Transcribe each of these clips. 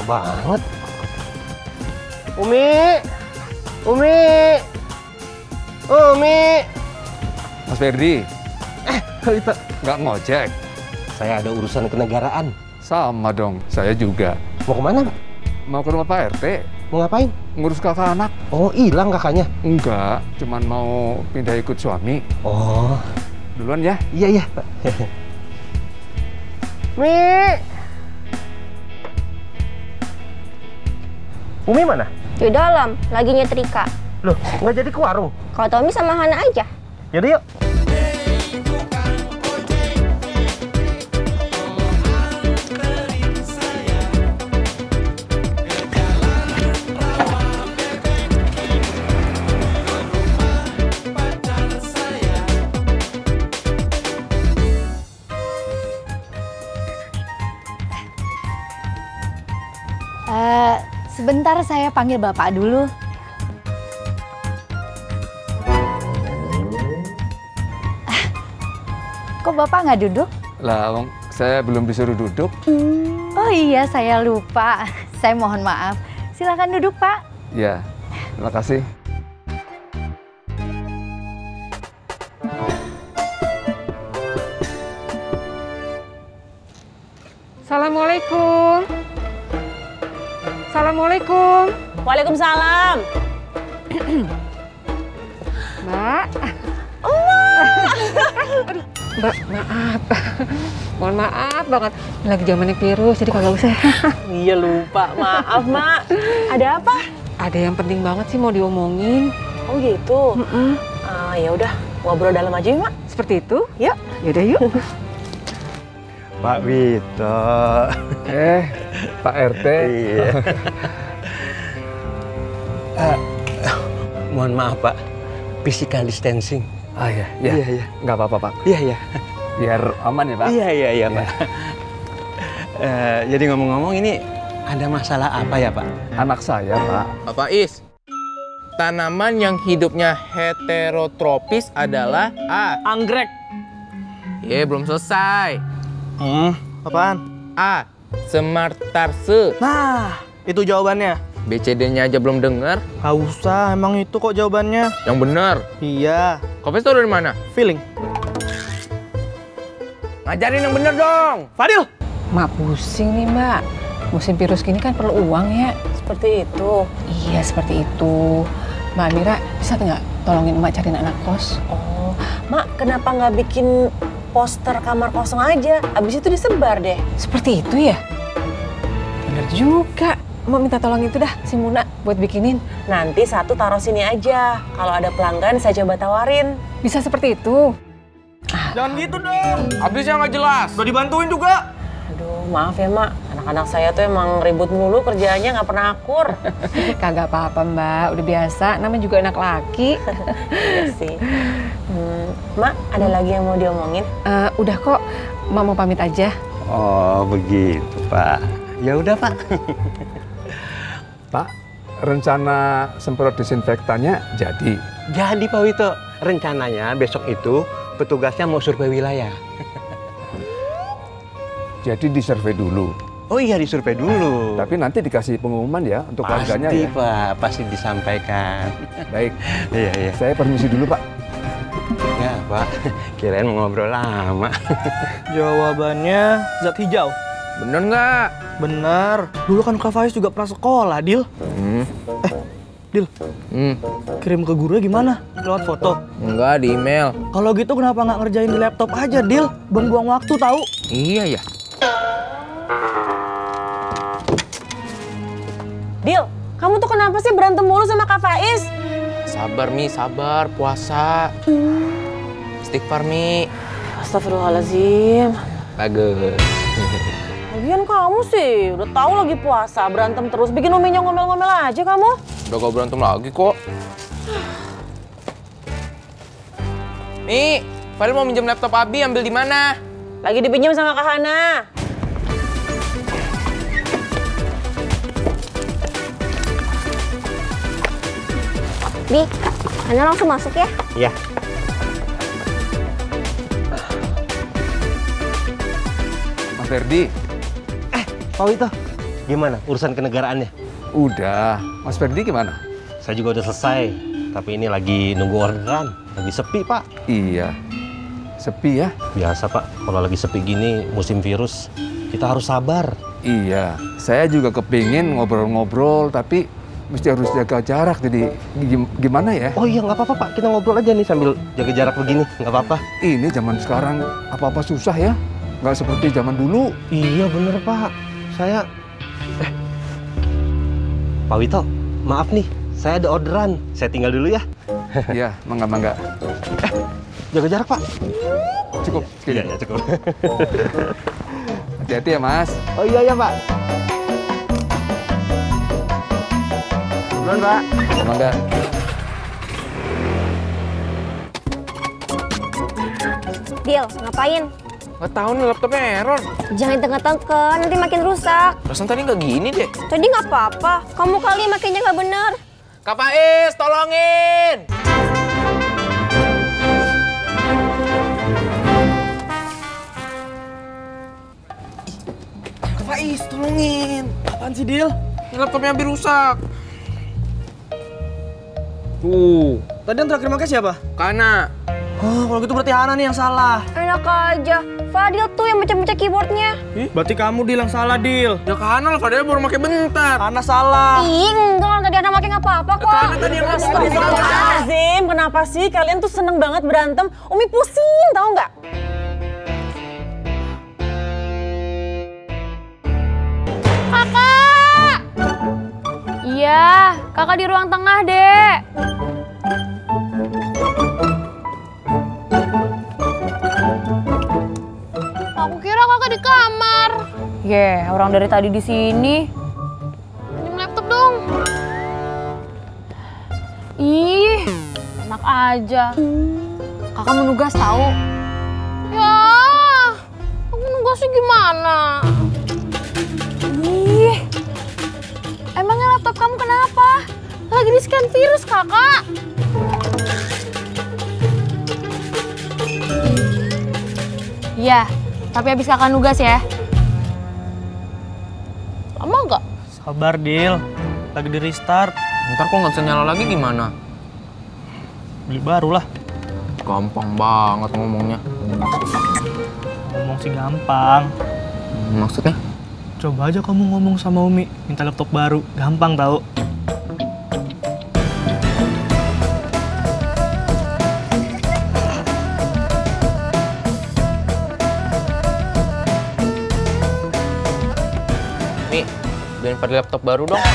banget. Umi! Umi! Umi! Mas Ferdi, Kalita. nggak ngojek? Saya ada urusan kenegaraan. Sama dong, saya juga. Mau kemana? Mau ke rumah Pak RT, Mau ngapain? ngurus kakak anak. Oh, hilang kakaknya? Enggak, cuman mau pindah ikut suami. Oh, Duluan ya. iya, iya, Pak. Mi! Umi mana? Di dalam, lagi nyetrika. Loh, nggak jadi ke warung? Kalau Tommy sama Hana aja. Yaudah, yuk. Sebentar saya panggil Bapak dulu. Kok Bapak nggak duduk? Lah, Wong, saya belum disuruh duduk. Oh iya, saya lupa. Saya mohon maaf. Silakan duduk, Pak. Ya, terima kasih. Assalamualaikum. Assalamualaikum. Waalaikumsalam. Mbak. Mbak, maaf. Mohon maaf banget. Lagi zamannya virus, jadi kagak usah. Iya lupa, maaf Mak. Ada apa? Ada yang penting banget sih mau diomongin. Oh gitu. Ya udah, ngobrol dalam aja yuk Mak. Seperti itu? Yuk. Yaudah yuk. Pak Wito. Pak RT. Iya. Mohon maaf, Pak. Physical distancing. Ah ya, ya. Iya, iya. Nggak apa-apa, Pak. Iya, iya. Biar aman ya, Pak. Iya, Pak. Jadi ngomong-ngomong ini ada masalah apa ya, Pak? Anak saya, Pak. Pak Is, tanaman yang hidupnya heterotropis adalah A. Anggrek. Belum selesai. Apaan? A. Semartarse. Nah, itu jawabannya. BCD-nya aja belum dengar. Gak usah, emang itu kok jawabannya. Yang benar. Iya, Kopes tahu dari mana? feeling. Ngajarin yang bener dong. Fadil! Mak pusing nih, Mbak. Musim virus gini kan perlu uang ya. Seperti itu. Iya, seperti itu. Mbak Amira, bisa nggak tolongin Mbak cariin anak kos? Oh, Mak, kenapa nggak bikin poster kamar kosong aja? Abis itu disebar deh. Seperti itu ya? Bener juga. Mbak minta tolong itu dah, si Muna buat bikinin. Nanti satu taruh sini aja. Kalau ada pelanggan saya coba tawarin. Bisa seperti itu? Jangan gitu dong! Habisnya nggak jelas. Udah dibantuin juga! Aduh, maaf ya Mak. Anak-anak saya tuh emang ribut mulu kerjaannya nggak pernah akur. Kagak apa-apa, Mbak. Udah biasa, namanya juga anak laki. Iya sih. Mak, ada lagi yang mau diomongin? Udah kok, Mak mau pamit aja. Oh, begitu, Pak. Ya udah, Pak. Pak, rencana semprot disinfektannya jadi. Jadi, Pak Wito, rencananya besok itu petugasnya mau survei wilayah. Jadi disurvey dulu. Oh iya, disurvei dulu. Tapi nanti dikasih pengumuman ya untuk warganya Pasti, ya. Pak. Pasti disampaikan. Baik. Iya, iya. Saya permisi dulu, Pak. Ya, Pak. Kirain mau ngobrol lama. Jawabannya zat hijau. Bener nggak? Bener. Dulu kan Kak Faiz juga pernah sekolah, Dil. Dil, kirim ke gurunya gimana? Lewat foto? Enggak, di email. Kalau gitu kenapa nggak ngerjain di laptop aja, Dil? Buang-buang waktu tahu. Iya ya. Dil, kamu tuh kenapa sih berantem mulu sama Kak Faiz? Sabar Mi, sabar. Puasa. Istighfar Mi. Astagfirullahaladzim. Bagus. Lagian kamu sih udah tahu lagi puasa, berantem terus. Bikin uminya ngomel-ngomel aja kamu. Udah gak berantem lagi kok. Mi, Fadil mau minjem laptop Abi, ambil di mana? Lagi dipinjam sama Kak Hana. Bi, Hana langsung masuk ya. Iya. Mas Ferdi, Pak Wito, Gimana urusan kenegaraannya? Udah. Mas Ferdi gimana? Saya juga udah selesai. Tapi ini lagi nunggu orderan. Lagi sepi, Pak. Iya. Sepi ya? Biasa, Pak. Kalau lagi sepi gini, musim virus, kita harus sabar. Iya. Saya juga kepingin ngobrol-ngobrol, tapi mesti harus jaga jarak. Jadi gimana ya? Oh iya, nggak apa-apa, Pak. Kita ngobrol aja nih sambil jaga jarak begini. Nggak apa-apa. Ini zaman sekarang apa-apa susah ya? Nggak seperti zaman dulu. Iya, bener, Pak. Saya... Pak Wito, maaf nih. Saya ada orderan. Saya tinggal dulu ya. Iya, mangga-mangga. Jaga jarak, Pak. Cukup. Iya, ya, cukup. Hati-hati ya, Mas. Oh iya, ya, Pak. Duluan, Pak. Mangga. Dil, ngapain? Nggak tahu nih laptopnya error. Jangan tengah-tengah, nanti makin rusak. Perasaan tadi nggak gini deh. Tadi nggak apa-apa, kamu kali makainya nggak bener. Kak Faiz, tolongin! Kak Faiz, tolongin. Apaan sih, Dil? Ini laptopnya hampir rusak. Tuh. Tadi yang terakhir pakai siapa? Kana. Oh, kalau gitu berarti Hana nih yang salah. Enak aja, Fadil tuh yang pecah-pecah keyboardnya. Berarti kamu, Dil, yang salah, Dil. Ya Kana lah, padahal baru pakai bentar. Hana salah. Ih, enggak, tadi Hana makin nggak apa-apa kok. Kana tadi yang Azim, kenapa sih kalian tuh seneng banget berantem? Umi pusing, tahu nggak? Kakak! Iya, kakak di ruang tengah, Dek. Aku kira kakak di kamar. Orang dari tadi di sini. Pinjam laptop dong. Ih, enak aja. Kakak mau nugas tahu? Ya, aku nugasnya gimana? Ih, emangnya laptop kamu kenapa? Lagi di-scan virus, kakak. Iya, tapi habis kakak nugas ya. Lama nggak? Sabar, Dil. Lagi di restart. Ntar kok nggak bisa nyala lagi gimana? Beli baru lah. Gampang banget ngomongnya. Ngomong sih gampang. Maksudnya? Coba aja kamu ngomong sama Umi, minta laptop baru. Gampang tau. Nih, beliin Fadil laptop baru dong.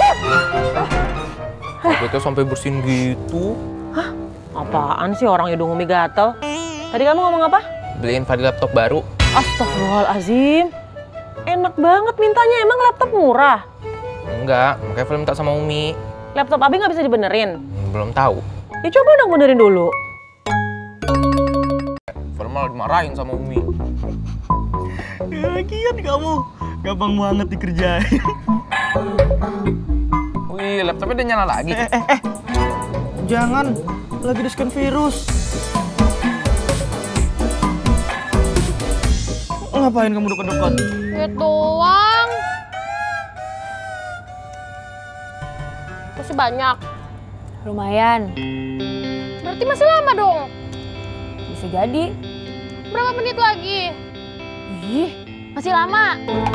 Itu sampai bersin gitu. Apaan sih orang hidung Umi gatel? Tadi kamu ngomong apa? Beliin Fadil laptop baru. Astagfirullahalazim. Enak banget mintanya, emang laptop murah? Enggak, makanya Fadil minta sama Umi. Laptop Abi nggak bisa dibenerin? Belum tahu. Ya coba dong benerin dulu. Fadil malah dimarahin sama Umi. Lagian kamu gampang banget dikerjain. Wih, laptopnya udah nyala lagi. Jangan, lagi di-scan virus. Ngapain kamu deket-deket? Lihat doang. Masih banyak. Lumayan. Berarti masih lama dong. Bisa jadi. Berapa menit lagi? Ih, masih lama.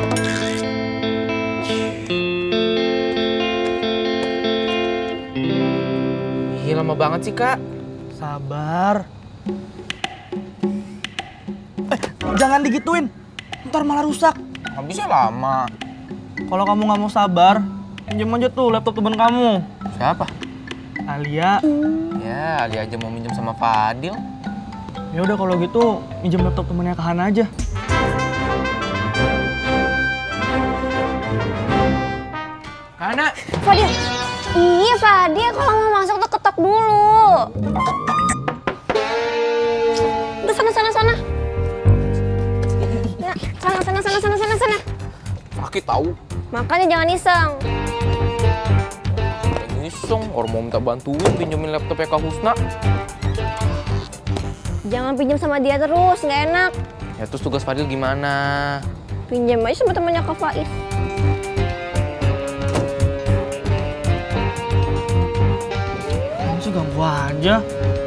Ih, lama banget sih, Kak. Sabar. Jangan digituin. Ntar malah rusak. Habisnya lama. Kalau kamu nggak mau sabar, pinjam aja tuh laptop teman kamu. Siapa? Alia. Ya, Ali aja mau minjem sama Fadil. Ya udah kalau gitu, pinjam laptop temennya ke Hana aja. Hana. Fadil. Iya, Fadil, kalau mau masuk tuh ketok dulu. Udah sana. Ya, sana. Sakit tahu. Makanya jangan iseng. Iseng, orang mau minta bantuin pinjemin laptopnya Kak Husna. Jangan pinjam sama dia terus, nggak enak. Ya terus tugas Fadil gimana? Pinjam aja sama temannya Kak Faiz. ganggu aja.